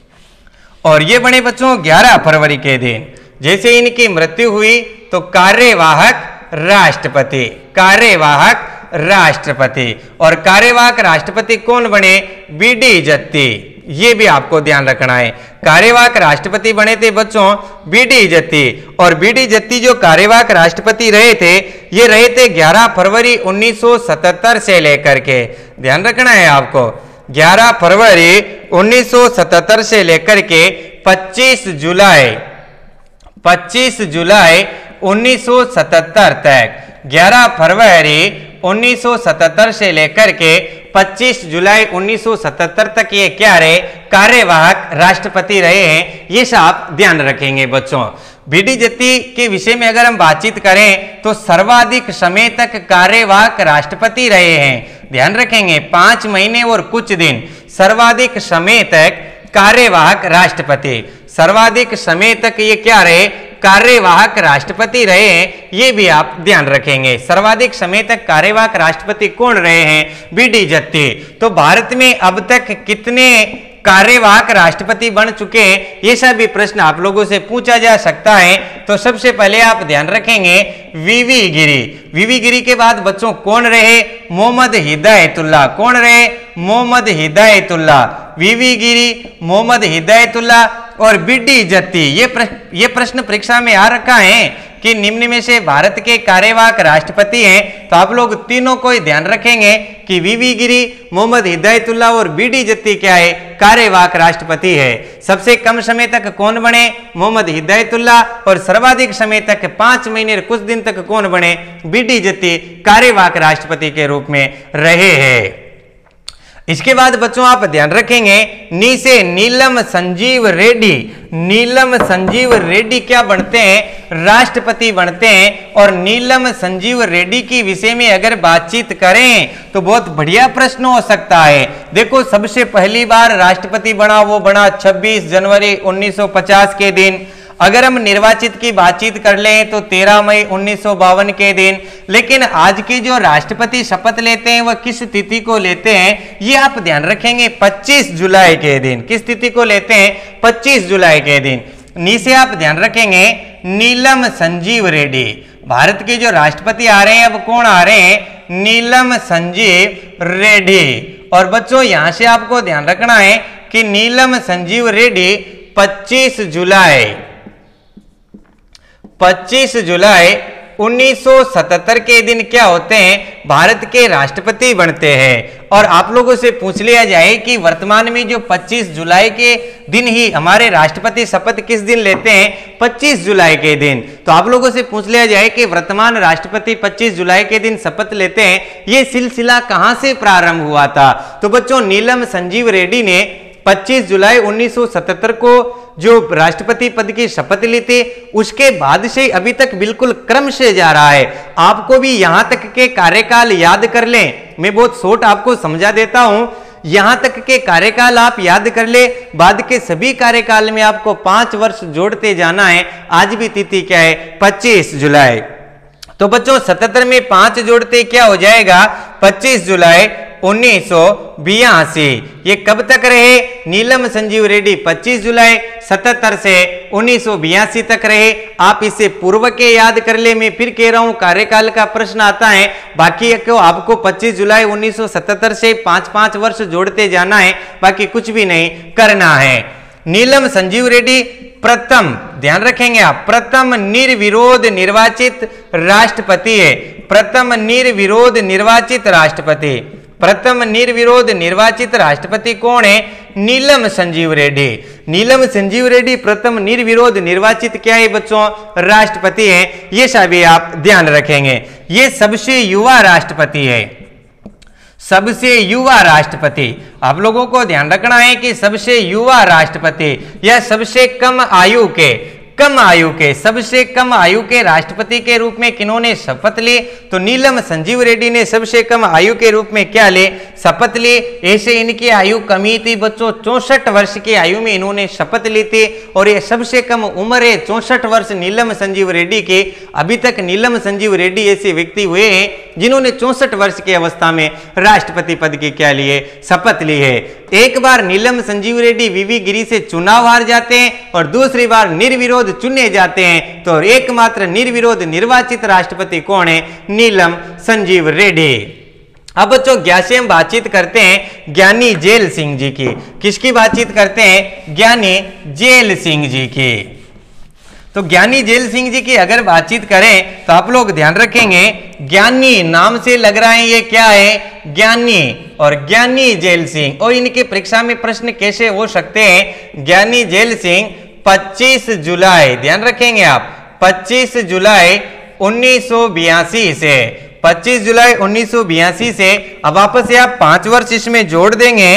और ये बने बच्चों ग्यारह फरवरी के दिन। जैसे इनकी मृत्यु हुई तो कार्यवाहक राष्ट्रपति कार्यवाहक राष्ट्रपति और कार्यवाहक राष्ट्रपति कौन बने, बीडी जत्ती। ये भी आपको ध्यान रखना है, कार्यवाहक राष्ट्रपति बने थे बच्चों बीडी जत्ती। और बीडी जत्ती जो कार्यवाहक राष्ट्रपति रहे थे, ये रहे थे ग्यारह फरवरी उन्नीस सौ सतहत्तर से लेकर के, ध्यान रखना है आपको, ग्यारह फरवरी उन्नीस सौ सतहत्तर से लेकर के पच्चीस जुलाई पच्चीस जुलाई उन्नीस सौ सतहत्तर तक। ग्यारह फरवरी उन्नीस सौ सतहत्तर से लेकर के पच्चीस जुलाई उन्नीस सौ सतहत्तर तक ये क्या रहे, कार्यवाहक राष्ट्रपति रहे हैं। ये सब ध्यान रखेंगे बच्चों। बीडी जत्ती के विषय में अगर हम बातचीत करें तो सर्वाधिक समय तक कार्यवाहक राष्ट्रपति रहे हैं। ध्यान रखेंगे पांच महीने और कुछ दिन सर्वाधिक समय तक कार्यवाहक राष्ट्रपति, सर्वाधिक समय तक ये क्या रहे, कार्यवाहक राष्ट्रपति रहे हैं। ये भी आप ध्यान रखेंगे, सर्वाधिक समय तक कार्यवाहक राष्ट्रपति कौन रहे हैं, बीडी जत्ती। तो भारत में अब तक कितने कार्यवाहक राष्ट्रपति बन चुके हैं, ये सब भी प्रश्न आप लोगों से पूछा जा सकता है। तो सबसे पहले आप ध्यान रखेंगे वीवी गिरी। वीवी गिरी के बाद बच्चों कौन रहे, मोहम्मद हिदायतुल्लाह। कौन रहे, मोहम्मद हिदायतुल्लाह। वीवी गिरी, मोहम्मद हिदायतुल्लाह और बीडी जत्ती। ये प्रश्न ये प्रश्न परीक्षा में आ रखा है कि निम्न में से भारत के कार्यवाहक राष्ट्रपति हैं। तो आप लोग तीनों को ही ध्यान रखेंगे कि वीवी गिरी, मोहम्मद हिदायतुल्लाह और बीडी जत्ती क्या है, कार्यवाहक राष्ट्रपति है। सबसे कम समय तक कौन बने, मोहम्मद हिदायतुल्लाह, और सर्वाधिक समय तक पांच महीने और कुछ दिन तक कौन बने, बीडी जत्ती कार्यवाहक राष्ट्रपति के रूप में रहे हैं। इसके बाद बच्चों आप ध्यान रखेंगे नी से नीलम संजीव रेड्डी। नीलम संजीव रेड्डी क्या बनते हैं? राष्ट्रपति बनते हैं। और नीलम संजीव रेड्डी की विषय में अगर बातचीत करें तो बहुत बढ़िया प्रश्न हो सकता है। देखो, सबसे पहली बार राष्ट्रपति बना वो बना छब्बीस जनवरी उन्नीस सौ पचास के दिन। अगर हम निर्वाचित की बातचीत कर लें तो तेरह मई उन्नीस सौ बावन के दिन। लेकिन आज के जो राष्ट्रपति शपथ लेते हैं वह किस तिथि को लेते हैं? ये आप ध्यान रखेंगे पच्चीस जुलाई के दिन। किस तिथि को लेते हैं? पच्चीस जुलाई के दिन। नीचे आप ध्यान रखेंगे नीलम संजीव रेड्डी। भारत के जो राष्ट्रपति आ रहे हैं अब कौन आ रहे हैं? नीलम संजीव रेड्डी। और बच्चों यहां से आपको ध्यान रखना है कि नीलम संजीव रेड्डी पच्चीस जुलाई पच्चीस जुलाई उन्नीस सौ सतहत्तर के दिन क्या होते हैं? भारत के राष्ट्रपति बनते हैं। और आप लोगों से पूछ लिया जाए कि वर्तमान में जो पच्चीस जुलाई के दिन ही हमारे राष्ट्रपति शपथ किस दिन लेते हैं? पच्चीस जुलाई के दिन। तो आप लोगों से पूछ लिया जाए कि वर्तमान राष्ट्रपति पच्चीस जुलाई के दिन शपथ लेते हैं, ये सिलसिला कहां से प्रारंभ हुआ था? तो बच्चों नीलम संजीव रेड्डी ने पच्चीस जुलाई उन्नीस सौ सतहत्तर को जो राष्ट्रपति पद की शपथ ली थी, उसके बाद से अभी तक बिल्कुल क्रम से जा रहा है। आपको भी यहां तक के कार्यकाल याद कर लें। मैं बहुत शॉर्ट आपको समझा देता हूं। यहां तक के कार्यकाल आप याद कर ले, बाद के सभी कार्यकाल में आपको पांच वर्ष जोड़ते जाना है। आज भी तिथि क्या है? पच्चीस जुलाई। तो बच्चों सतहत्तर में पांच जोड़ते क्या हो जाएगा? पच्चीस जुलाई उन्नीस सौ बयासी। ये कब तक रहे? नीलम संजीव रेड्डी पच्चीस जुलाई सतहत्तर से उन्नीस सौ बयासी तक रहे। आप इसे पूर्व के याद कर ले। मैं फिर कह रहा हूं कार्यकाल का प्रश्न आता है, बाकी क्यों आपको पच्चीस जुलाई उन्नीस सौ सतहत्तर से पांच पांच वर्ष जोड़ते जाना है, बाकी कुछ भी नहीं करना है। नीलम संजीव रेड्डी प्रथम, ध्यान रखेंगे आप, प्रथम निर्विरोध निर्वाचित राष्ट्रपति है। प्रथम निर्विरोध निर्वाचित राष्ट्रपति प्रथम निर्विरोध निर्वाचित राष्ट्रपति कौन है? नीलम संजीव रेड्डी। नीलम संजीव रेड्डी प्रथम निर्विरोध निर्वाचित क्या है बच्चों? राष्ट्रपति है। ये सभी आप ध्यान रखेंगे। ये सबसे युवा राष्ट्रपति है। सबसे युवा राष्ट्रपति आप लोगों को ध्यान रखना है कि सबसे युवा राष्ट्रपति या सबसे कम आयु के कम आयु के सबसे कम आयु के राष्ट्रपति के रूप में किन्होंने शपथ ली? तो नीलम संजीव रेड्डी ने सबसे कम आयु के रूप में क्या ले? शपथ ली। ऐसे इनकी आयु कमी थी बच्चों, चौसठ वर्ष की आयु में इन्होंने शपथ ली थी। और ये सबसे कम उम्र है चौसठ वर्ष नीलम संजीव रेड्डी के। अभी तक नीलम संजीव रेड्डी ऐसे व्यक्ति हुए हैं जिन्होंने चौसठ वर्ष की अवस्था में राष्ट्रपति पद की क्या लिए? शपथ ली है। एक बार नीलम संजीव रेड्डी वीवी गिरी से चुनाव हार जाते हैं और दूसरी बार निर्विरोध चुने जाते हैं। तो एकमात्र निर्विरोध निर्वाचित राष्ट्रपति कौन है? नीलम संजीव रेड्डी। अब बच्चों ज्ञान से हम बातचीत करते हैं ज्ञानी जेल सिंह जी की। किसकी बातचीत करते हैं? ज्ञानी जेल सिंह जी की। तो ज्ञानी जेल सिंह जी की अगर बातचीत करें तो आप लोग ध्यान रखेंगे, ज्ञानी नाम से लग रहा है ये क्या है? ज्ञानी। और ज्ञानी जेल सिंह, और इनके परीक्षा में प्रश्न कैसे हो सकते हैं? ज्ञानी जेल सिंह पच्चीस जुलाई, ध्यान रखेंगे आप, पच्चीस जुलाई उन्नीस सौ बयासी से पच्चीस जुलाई उन्नीस सौ बयासी से अब वापस से आप पांच वर्ष इसमें जोड़ देंगे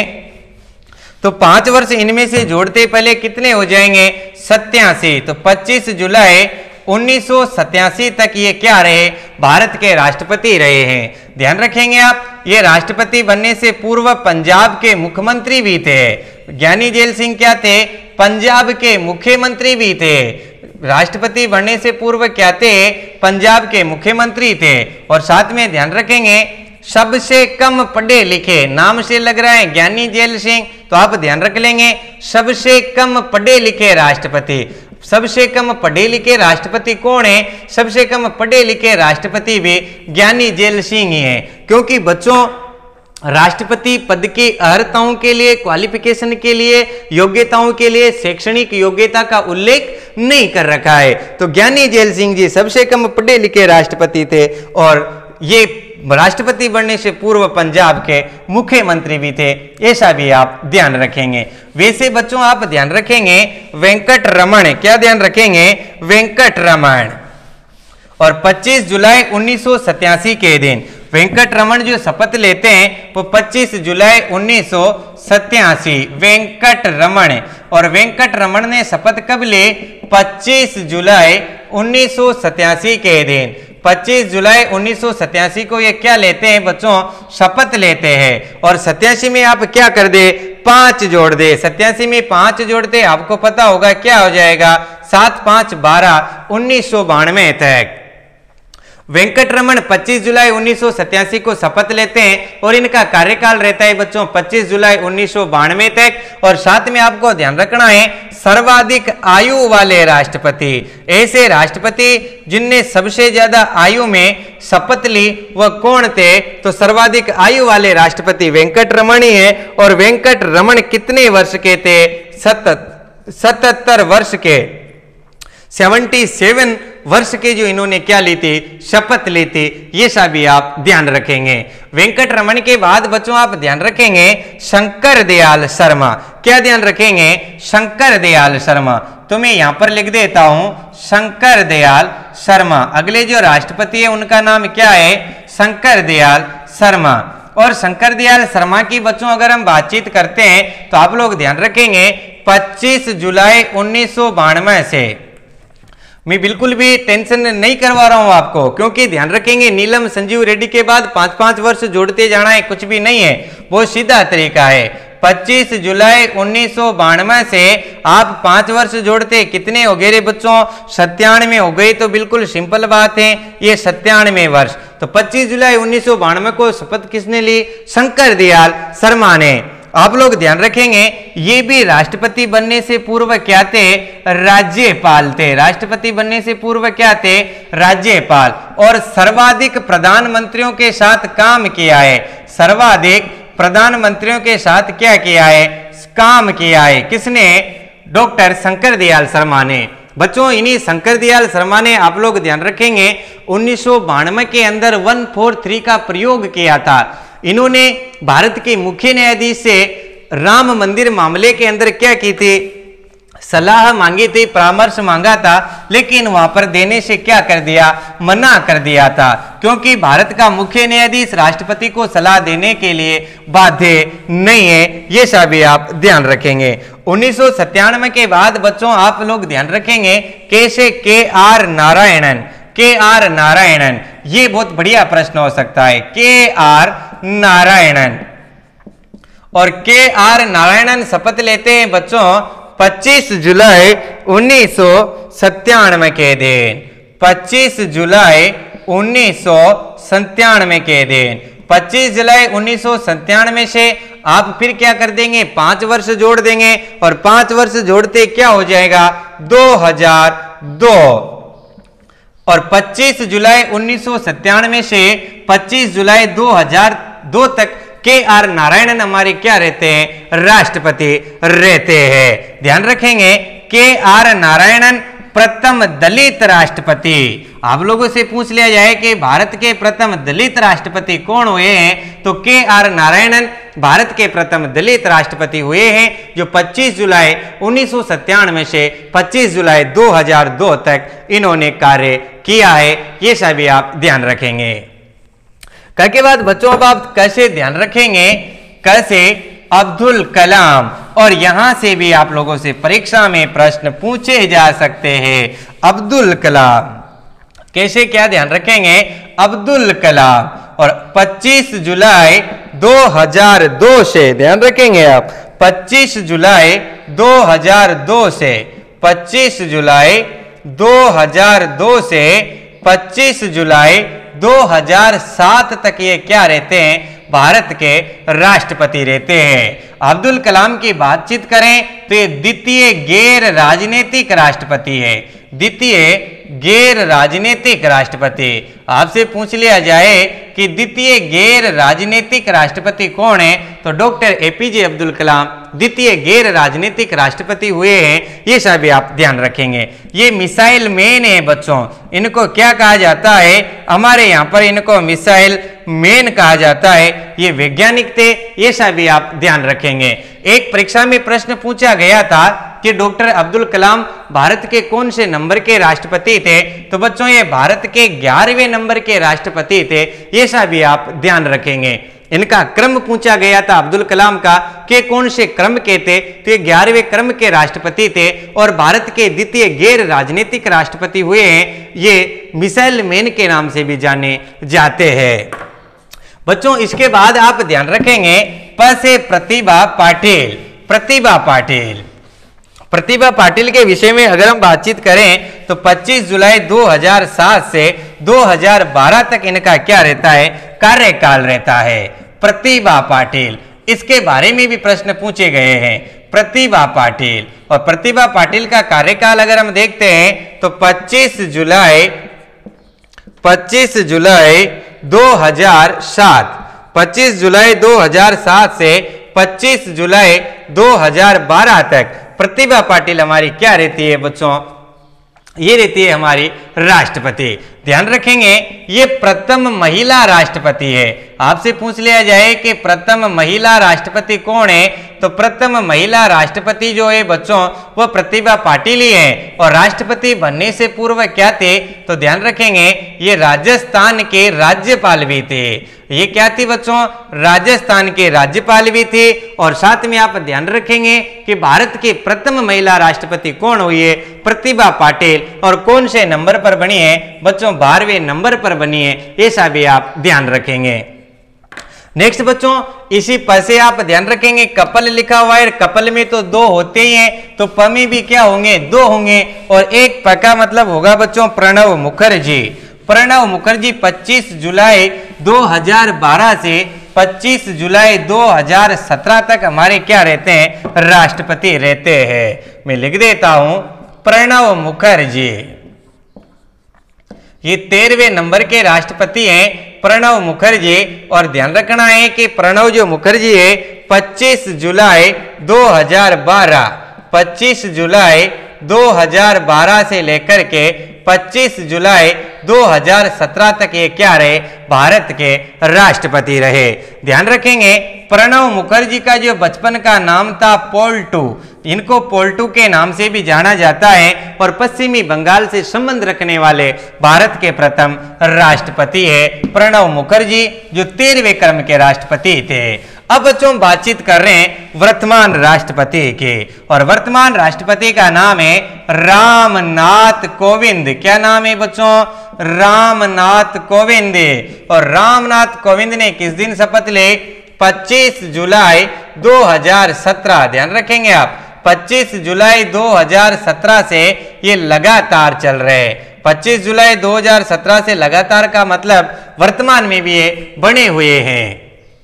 तो पांच वर्ष इनमें से जोड़ते पहले कितने हो जाएंगे? सत्यासी। तो पच्चीस जुलाई उन्नीस सौ सत्यासी तक ये क्या रहे? भारत के राष्ट्रपति रहे हैं। ध्यान रखेंगे आप, ये राष्ट्रपति बनने से पूर्व पंजाब के मुख्यमंत्री भी थे। ज्ञानी जेल सिंह क्या थे? पंजाब के मुख्यमंत्री भी थे। राष्ट्रपति बनने से पूर्व क्या थे? पंजाब के मुख्यमंत्री थे। और साथ में ध्यान रखेंगे सबसे कम पढ़े लिखे, नाम से लग रहा है ज्ञानी जेल सिंह, तो आप ध्यान रख लेंगे सबसे कम पढ़े लिखे राष्ट्रपति। सबसे कम पढ़े लिखे राष्ट्रपति कौन है? सबसे कम पढ़े लिखे राष्ट्रपति भी ज्ञानी जेल सिंह ही है। क्योंकि बच्चों राष्ट्रपति पद की अर्हताओं के लिए, क्वालिफिकेशन के लिए, योग्यताओं के लिए शैक्षणिक योग्यता का उल्लेख नहीं कर रखा है। तो ज्ञानी जेल सिंह जी सबसे कम पढ़े लिखे राष्ट्रपति थे और ये राष्ट्रपति बनने से पूर्व पंजाब के मुख्यमंत्री भी थे। ऐसा भी आप ध्यान रखेंगे। वैसे बच्चों आप ध्यान रखेंगे वेंकट रमन, क्या ध्यान रखेंगे? वेंकट रमन। और पच्चीस जुलाई उन्नीस सौ सत्यासी के दिन वेंकट रमन जो शपथ लेते हैं वो पच्चीस जुलाई उन्नीस सौ सत्तासी, वेंकट रमन। और वेंकट रमन ने शपथ कब ली? पच्चीस जुलाई उन्नीस सौ सत्तासी के दिन। पच्चीस जुलाई उन्नीस सौ सत्तासी को ये क्या लेते हैं बच्चों? शपथ लेते हैं। और सत्तासी में आप क्या कर दे? पांच जोड़ दे। सत्तासी में पांच जोड़ते आपको पता होगा क्या हो जाएगा? सात पांच बारह, उन्नीस सौ बानवे तक। वेंकट रमन पच्चीस जुलाई उन्नीस सौ सत्तासी को शपथ लेते हैं और इनका कार्यकाल रहता है बच्चों पच्चीस जुलाई उन्नीस सौ बानवे तक। और साथ में आपको ध्यान रखना है सर्वाधिक आयु वाले राष्ट्रपति, ऐसे राष्ट्रपति जिनने सबसे ज्यादा आयु में शपथ ली वह कौन थे? तो सर्वाधिक आयु वाले राष्ट्रपति वेंकट रमन ही है। और वेंकट रमन कितने वर्ष के थे? सतहत्तर वर्ष के, सतहत्तर वर्ष के जो इन्होंने क्या ली थी? शपथ ली थी। ये सभी आप ध्यान रखेंगे। वेंकट रमन के बाद बच्चों आप ध्यान रखेंगे शंकर दयाल शर्मा। क्या ध्यान रखेंगे? शंकर दयाल शर्मा। तो मैं यहां पर लिख देता हूं शंकर दयाल शर्मा। अगले जो राष्ट्रपति है उनका नाम क्या है? शंकर दयाल शर्मा। और शंकर दयाल शर्मा की बच्चों अगर हम बातचीत करते हैं तो आप लोग ध्यान रखेंगे पच्चीस जुलाई उन्नीस सौ बानवे से। मैं बिल्कुल भी टेंशन नहीं करवा रहा हूं आपको, क्योंकि ध्यान रखेंगे नीलम संजीव रेड्डी के बाद पांच पांच वर्ष जोड़ते जाना है, कुछ भी नहीं है, बहुत सीधा तरीका है। पच्चीस जुलाई उन्नीस सौ बानवे से आप पांच वर्ष जोड़ते कितने हो गए रे बच्चों? सत्तानवे हो गए। तो बिल्कुल सिंपल बात है, ये सत्तानवे वर्ष। तो पच्चीस जुलाई उन्नीस सौ बानवे को शपथ किसने ली? शंकर दयाल शर्मा ने। आप लोग ध्यान रखेंगे ये भी राष्ट्रपति बनने से पूर्व क्या थे? राज्यपाल थे। राष्ट्रपति बनने से पूर्व क्या थे? राज्यपाल। और सर्वाधिक प्रधानमंत्रियों के साथ काम किया है। सर्वाधिक प्रधानमंत्रियों के साथ क्या किया है? काम किया है। किसने? डॉक्टर शंकर दयाल शर्मा ने। बच्चों इन्हीं शंकर दयाल शर्मा ने आप लोग ध्यान रखेंगे उन्नीस सौ बानवे के अंदर वन फोर थ्री का प्रयोग किया था। इन्होंने भारत के मुख्य न्यायाधीश से राम मंदिर मामले के अंदर क्या की थी? सलाह मांगी थी, परामर्श मांगा था, लेकिन वहां पर देने से क्या कर दिया? मना कर दिया था, क्योंकि भारत का मुख्य न्यायाधीश राष्ट्रपति को सलाह देने के लिए बाध्य नहीं है। ये सभी आप ध्यान रखेंगे। उन्नीस सौ सत्तानवे के बाद बच्चों आप लोग ध्यान रखेंगे कैसे? के आर नारायणन। के आर नारायणन, ये बहुत बढ़िया प्रश्न हो सकता है। के आर नारायणन। और के आर नारायणन शपथ लेते हैं बच्चों पच्चीस जुलाई उन्नीस सौ सत्तानवे के दिन। पच्चीस जुलाई उन्नीस सौ सत्तानवे के दिन। पच्चीस जुलाई उन्नीस सौ सत्तानवे से आप फिर क्या कर देंगे? पांच वर्ष जोड़ देंगे। और पांच वर्ष जोड़ते क्या हो जाएगा? दो हजार दो। और पच्चीस जुलाई उन्नीस सौ सत्तानवे से पच्चीस जुलाई दो हजार दो तक के आर नारायणन हमारे क्या रहते हैं? राष्ट्रपति रहते हैं। ध्यान रखेंगे के आर नारायणन प्रथम दलित राष्ट्रपति। आप लोगों से पूछ लिया जाए कि भारत के प्रथम दलित राष्ट्रपति कौन हुए हैं, तो के आर नारायणन भारत के प्रथम दलित राष्ट्रपति हुए हैं, जो पच्चीस जुलाई उन्नीस सौ सत्तानवे से पच्चीस जुलाई दो हजार दो तक इन्होंने कार्य किया है। ये सभी आप ध्यान रखेंगे। क के बाद बच्चों अब आप कैसे ध्यान रखेंगे? कैसे? अब्दुल कलाम। और यहां से भी आप लोगों से परीक्षा में प्रश्न पूछे जा सकते हैं। अब्दुल कलाम कैसे? क्या ध्यान रखेंगे? अब्दुल कलाम। और पच्चीस जुलाई दो हजार दो से ध्यान रखेंगे आप, पच्चीस जुलाई दो हजार दो से पच्चीस जुलाई दो हजार दो से पच्चीस जुलाई दो हजार सात तक ये क्या रहते हैं? भारत के राष्ट्रपति रहते हैं। अब्दुल कलाम की बातचीत करें तो ये द्वितीय गैर राजनीतिक राष्ट्रपति है। द्वितीय गैर राजनीतिक राष्ट्रपति। आपसे पूछ लिया जाए कि द्वितीय गैर राजनीतिक राष्ट्रपति कौन है, तो डॉक्टर एपीजे अब्दुल कलाम द्वितीय गैर राजनीतिक राष्ट्रपति हुए हैं। ये सभी आप ध्यान रखेंगे। ये मिसाइल मैन है बच्चों, इनको क्या कहा जाता है? हमारे यहाँ पर इनको मिसाइल मैन कहा जाता है। ये वैज्ञानिक थे। ये सभी आप ध्यान रखेंगे। एक परीक्षा में प्रश्न पूछा गया था कि डॉक्टर अब्दुल कलाम भारत के कौन से नंबर के राष्ट्रपति थे, तो बच्चों ये भारत के ग्यारहवें नंबर के राष्ट्रपति थे, ये सब भी आप ध्यान रखेंगे। इनका क्रम पूछा गया था अब्दुल कलाम का कि कौन से क्रम के थे, तो ये ग्यारहवें क्रम के राष्ट्रपति थे और भारत के द्वितीय गैर राजनीतिक राष्ट्रपति हुए हैं, ये मिसाइल मैन के नाम से भी जाने जाते हैं। बच्चों इसके बाद आप ध्यान रखेंगे प से प्रतिभा पाटिल। प्रतिभा पाटिल प्रतिभा पाटिल के विषय में अगर हम बातचीत करें तो पच्चीस जुलाई दो हज़ार सात से दो हज़ार बारह तक इनका क्या रहता है, कार्यकाल रहता है। प्रतिभा पाटिल, इसके बारे में भी प्रश्न पूछे गए हैं। प्रतिभा पाटिल, और प्रतिभा पाटिल का कार्यकाल अगर हम देखते हैं तो पच्चीस जुलाई पच्चीस जुलाई दो हज़ार सात पच्चीस जुलाई दो हज़ार सात से पच्चीस जुलाई दो हज़ार बारह तक प्रतिभा पाटिल हमारी क्या रहती है बच्चों, ये रहती है हमारी राष्ट्रपति। ध्यान रखेंगे ये प्रथम महिला राष्ट्रपति है। आपसे पूछ लिया जाए कि प्रथम महिला राष्ट्रपति कौन है, तो प्रथम महिला राष्ट्रपति जो है बच्चों वो प्रतिभा पाटिल ही है। और राष्ट्रपति बनने से पूर्व क्या थे, तो ध्यान रखेंगे ये राजस्थान के राज्यपाल भी थे। ये क्या थी बच्चों, राजस्थान के राज्यपाल भी थे। और साथ में आप ध्यान रखेंगे कि भारत के प्रथम महिला राष्ट्रपति कौन हुई है, प्रतिभा पाटिल। और कौन से नंबर पर बनी है बच्चों, बारहवें नंबर पर बनी है, ऐसा भी आप ध्यान रखेंगे। नेक्स्ट बच्चों इसी प से आप ध्यान रखेंगे कपल लिखा हुआ है, कपल में तो दो होते ही हैं, तो प में भी क्या होंगे, दो होंगे। और एक प का मतलब होगा बच्चों प्रणव मुखर्जी। प्रणव मुखर्जी पच्चीस जुलाई दो हज़ार बारह से पच्चीस जुलाई दो हज़ार सत्रह तक हमारे क्या रहते हैं, राष्ट्रपति रहते हैं। मैं लिख देता हूं प्रणव मुखर्जी, ये तेरहवें नंबर के राष्ट्रपति हैं प्रणव मुखर्जी। और ध्यान रखना है कि प्रणव जो मुखर्जी है पच्चीस जुलाई दो हज़ार बारह पच्चीस जुलाई दो हज़ार बारह से लेकर के पच्चीस जुलाई दो हज़ार सत्रह तक ये क्या रहे, भारत के राष्ट्रपति रहे। ध्यान रखेंगे प्रणव मुखर्जी का जो बचपन का नाम था पोल्टू, इनको पोल्टू के नाम से भी जाना जाता है। और पश्चिमी बंगाल से संबंध रखने वाले भारत के प्रथम राष्ट्रपति है प्रणव मुखर्जी, जो तेरहवें क्रम के राष्ट्रपति थे। अब बच्चों बातचीत कर रहे हैं वर्तमान राष्ट्रपति के, और वर्तमान राष्ट्रपति का नाम है रामनाथ कोविंद। क्या नाम है बच्चों, रामनाथ कोविंद। और रामनाथ कोविंद ने किस दिन शपथ ली, पच्चीस जुलाई दो हज़ार सत्रह। ध्यान रखेंगे आप पच्चीस जुलाई दो हज़ार सत्रह से ये लगातार चल रहे हैं। पच्चीस जुलाई दो हज़ार सत्रह से लगातार का मतलब वर्तमान में भी ये बने हुए हैं।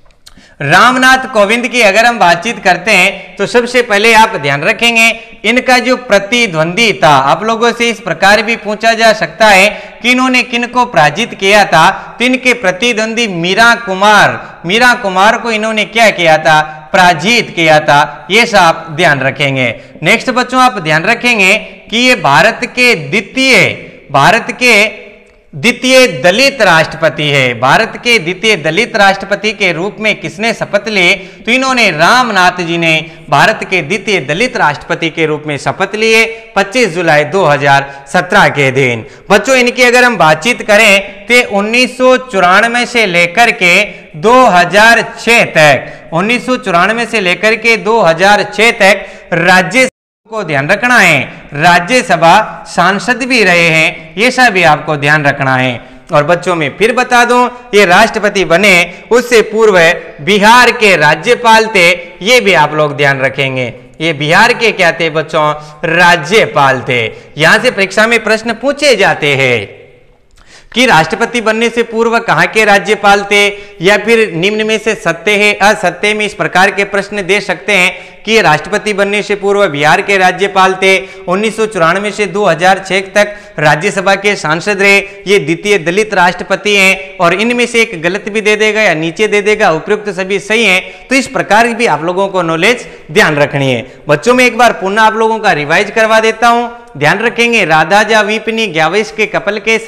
रामनाथ कोविंद की अगर हम बातचीत करते हैं तो सबसे पहले आप ध्यान रखेंगे इनका जो प्रतिद्वंदी था, आप लोगों से इस प्रकार भी पूछा जा सकता है कि इन्होंने किनको पराजित किया था, तो इनके प्रतिद्वंदी मीरा कुमार मीरा कुमार को इन्होंने क्या किया था, पराजित किया था। ये सब आप ध्यान रखेंगे। नेक्स्ट बच्चों आप ध्यान रखेंगे कि ये भारत के द्वितीय भारत के द्वितीय दलित राष्ट्रपति है। भारत के द्वितीय दलित राष्ट्रपति के रूप में किसने शपथ ली, तो इन्होंने रामनाथ जी ने भारत के द्वितीय दलित राष्ट्रपति के रूप में शपथ लिए पच्चीस जुलाई दो हज़ार सत्रह के दिन। बच्चों इनकी अगर हम बातचीत करें तो उन्नीस सौ चौरानवे से लेकर के दो हज़ार छह तक उन्नीस सौ चौरानवे से लेकर के दो हज़ार छह तक राज्य को ध्यान रखना है, राज्यसभा सांसद भी रहे हैं, ये सब भी आपको ध्यान रखना है। और बच्चों में फिर बता दूं ये राष्ट्रपति बने उससे पूर्व बिहार के राज्यपाल थे, ये भी आप लोग ध्यान रखेंगे। ये बिहार के क्या थे बच्चों, राज्यपाल थे। यहां से परीक्षा में प्रश्न पूछे जाते हैं कि राष्ट्रपति बनने से पूर्व कहां के राज्यपाल थे, या फिर निम्न में से सत्य है असत्य में इस प्रकार के प्रश्न दे सकते हैं कि राष्ट्रपति बनने से पूर्व बिहार के राज्यपाल थे, उन्नीस सौ चौरानवे से दो हज़ार छह तक राज्यसभा के सांसद रहे, ये द्वितीय दलित राष्ट्रपति हैं, और इनमें से एक गलत भी दे देगा या नीचे दे देगा, उपयुक्त सभी सही हैं। तो इस प्रकार भी आप लोगों को नॉलेज ध्यान रखनी है। बच्चों में एक बार पुनः आप लोगों का रिवाइज करवा देता हूं। ध्यान रखेंगे राधाजा विपनी ग्याविश के कपल के साथ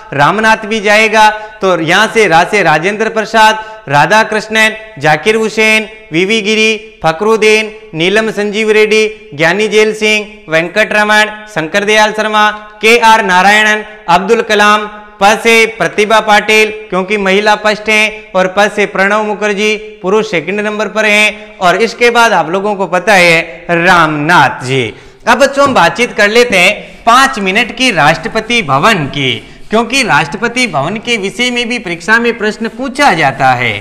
रामनाथ भी जाएगा। तो यहाँ से रा से राजेंद्र प्रसाद, राधा कृष्णन, जाकिर हुसैन, वीवी गिरी, फखरुद्दीन, नीलम संजीव रेड्डी, ज्ञानी जेल सिंह, वेंकट रमन, शंकर दयाल शर्मा, के आर नारायणन, अब्दुल कलाम। प से प्रतिभा पाटिल क्योंकि महिला फर्स्ट हैं, और प से प्रणव मुखर्जी पुरुष सेकंड नंबर पर हैं, और इसके बाद आप लोगों को पता है रामनाथ जी। अब बच्चों हम बातचीत कर लेते हैं पांच मिनट की राष्ट्रपति भवन की, क्योंकि राष्ट्रपति भवन के विषय में भी परीक्षा में प्रश्न पूछा जाता है।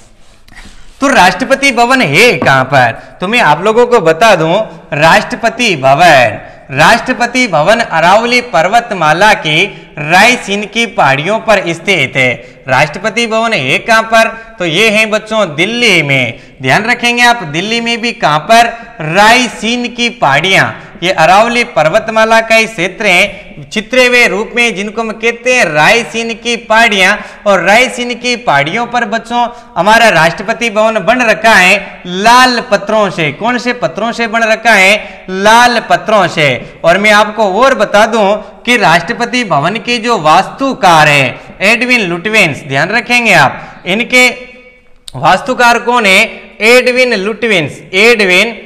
तो राष्ट्रपति भवन है कहां पर, तो मैं आप लोगों को बता दूं, राष्ट्रपति भवन राष्ट्रपति भवन अरावली पर्वतमाला की रायसीन की पहाड़ियों पर स्थित है। राष्ट्रपति भवन है कहां पर, तो ये है बच्चों दिल्ली में। ध्यान रखेंगे आप, दिल्ली में भी कहां पर, रायसीन की पहाड़ियां, ये अरावली पर्वतमाला का ही क्षेत्र है, चित्रे हुए रूप में जिनको हम कहते हैं रायसीन की पहाड़ियां। और रायसीन की पहाड़ियों पर बच्चों हमारा राष्ट्रपति भवन बन रखा है लाल पत्थरों से। कौन से पत्थरों से बन रखा है, लाल पत्थरों से। और मैं आपको और बता दूं कि राष्ट्रपति भवन के जो वास्तुकार है एडविन लुटवेंस, ध्यान रखेंगे आप, इनके वास्तुकार कौन है, Edwin Lutyens, Edwin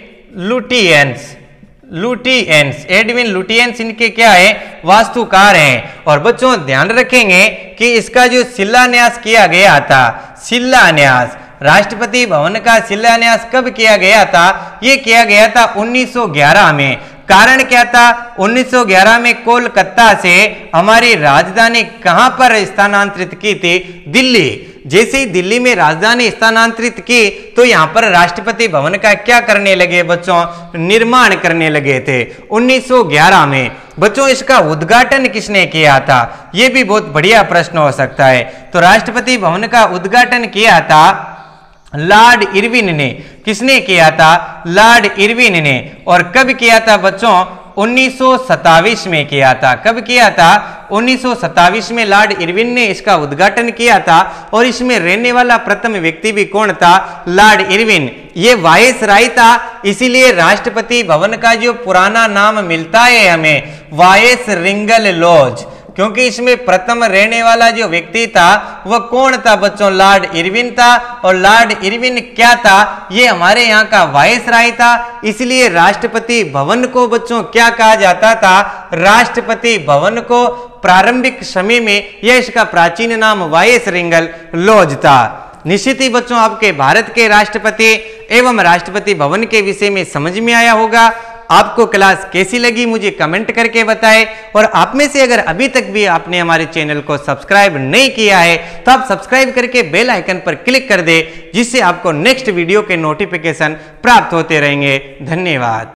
Lutyens Lutyens Edwin Lutyens इनके क्या है, वास्तुकार हैं। और बच्चों ध्यान रखेंगे कि इसका जो शिलान्यास किया गया था, शिलान्यास राष्ट्रपति भवन का शिलान्यास कब किया गया था, ये किया गया था उन्नीस सौ ग्यारह में। कारण क्या था, उन्नीस सौ ग्यारह में कोलकाता से हमारी राजधानी कहां पर स्थानांतरित की थी, दिल्ली। जैसे ही दिल्ली में राजधानी स्थानांतरित की तो यहां पर राष्ट्रपति भवन का क्या करने लगे बच्चों, निर्माण करने लगे थे उन्नीस सौ ग्यारह में। बच्चों इसका उद्घाटन किसने किया था, यह भी बहुत बढ़िया प्रश्न हो सकता है। तो राष्ट्रपति भवन का उद्घाटन किया था लॉर्ड इरविन ने। किसने किया था, लॉर्ड इरविन ने। और कब किया था बच्चों, उन्नीस सौ सत्ताईस में किया था। कब किया था, उन्नीस सौ सत्ताईस में लॉर्ड इरविन ने इसका उद्घाटन किया था। और इसमें रहने वाला प्रथम व्यक्ति भी कौन था, लॉर्ड इरविन। ये वायसराय था, इसीलिए राष्ट्रपति भवन का जो पुराना नाम मिलता है हमें, वायसरिंगल लॉज, क्योंकि इसमें प्रथम रहने वाला जो व्यक्ति था वह कौन था बच्चों, लॉर्ड इरविन था। और लॉर्ड इरविन क्या था, ये हमारे यहाँ का वायसराय था, इसलिए राष्ट्रपति भवन को बच्चों क्या कहा जाता था, राष्ट्रपति भवन को प्रारंभिक समय में यह इसका प्राचीन नाम वायसरिंगल लॉज था। निश्चित ही बच्चों आपके भारत के राष्ट्रपति एवं राष्ट्रपति भवन के विषय में समझ में आया होगा। आपको क्लास कैसी लगी मुझे कमेंट करके बताएं। और आप में से अगर अभी तक भी आपने हमारे चैनल को सब्सक्राइब नहीं किया है तो आप सब्सक्राइब करके बेल आइकन पर क्लिक कर दें, जिससे आपको नेक्स्ट वीडियो के नोटिफिकेशन प्राप्त होते रहेंगे। धन्यवाद।